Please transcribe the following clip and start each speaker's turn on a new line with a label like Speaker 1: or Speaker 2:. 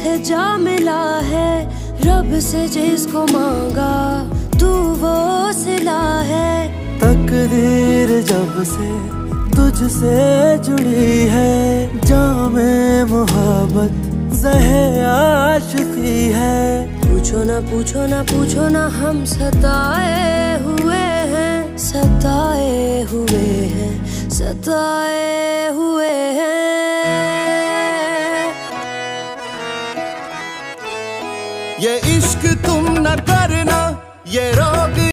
Speaker 1: है जा मिला है रब से जिसको मांगा तू वो सिला है।
Speaker 2: तकदीर जब से तुझसे जुड़ी है जामे मोहब्बत ज़हे आशिकी है।
Speaker 1: पूछो ना पूछो ना पूछो ना हम सताए हुए हैं, सताए हुए हैं, सताए हुए हैं।
Speaker 2: ये इश्क तुम न करना ये रोग